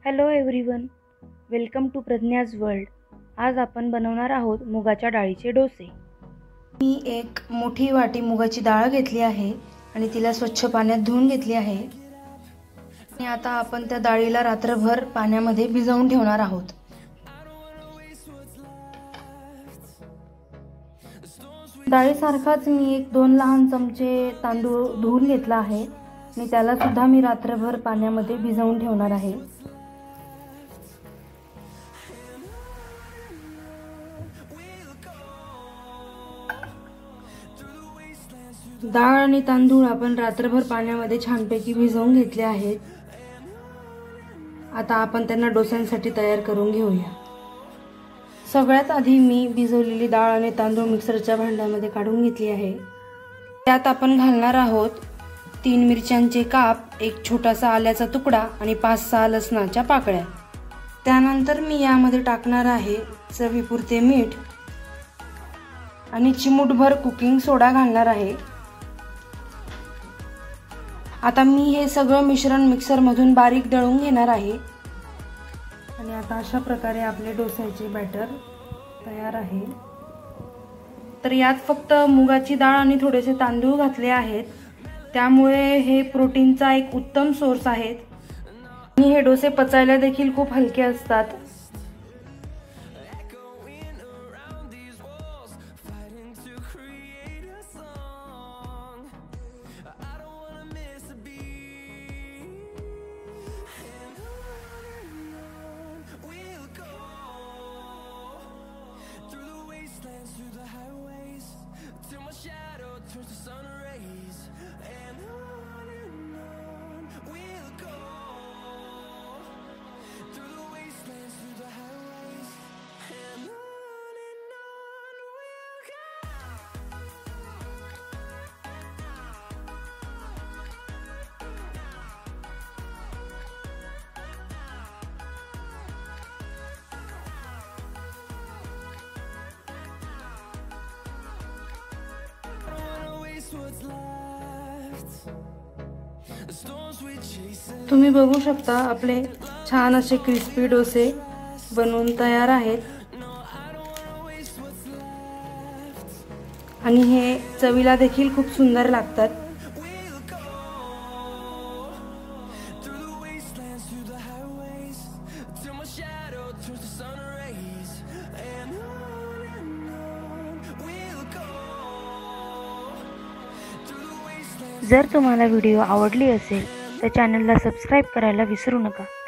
Hello everyone, welcome to Pragya's world. आज आपण बनवणार आहोत मुगाच्या डाळीचे डोसे। मी एक मोठी वाटी मुगाची डाळ घेतली आहे आणि तिला स्वच्छ पाण्यात धुवून घेतली आहे। आणि आता आपण त्या डाळीला रात्रभर पाण्यामध्ये भिजवून ठेवणार आहोत। डाळीसारखाच मी 1-2 लहान चमचे तांदूळ धुवून घेतला आहे आणि त्याला सुद्धा मी रात्रभर पाण्यामध्ये भिजवून ठेवणार आहे। डाळ आणि तांदूळ आपण रात्रभर पाण्यामध्ये छानपैकी भिजवून घेतले आहेत। आता आपण त्यांना डोस्यांसाठी तयार करून घेऊया। सगळ्यात आधी मी भिजवलेली डाळ आणि तांदूळ मिक्सरच्या भांड्यामध्ये काढून घेतली आहे। त्यात आपण घालणार आहोत 3 मिरच्यांचे काप, एक छोटासा आल्याचा तुकडा आणि 5-6 लसणाच्या पाकळ्या। त्यानंतर मी यामध्ये टाकणार आहे चवीपुरते मीठ आणि चिमूटभर कुकिंग सोडा घालणार आहे। आता मी हे सगळं मिश्रण मिक्सरमधून बारीक दळून घेणार आहे। आणि आता अशा प्रकारे आपले डोस्याचे बॅटर तयार आहे। तर यात फक्त मुगाची डाळ आणि थोडेसे तांदूळ घातले आहेत, त्यामुळे हे प्रोटीनचा एक उत्तम सोर्स आहे आणि हे डोसे पचायला देखील खूप हलके असतात। तुम्ही बघू शकता आपले छान असे क्रिस्पी डोसे बनवून तयार आहेत आणि हे चवीला देखील खूप सुंदर लागतात। जर तुम्हाला व्हिडिओ आवडली असेल तर चॅनलला सबस्क्राईब करायला विसरू नका।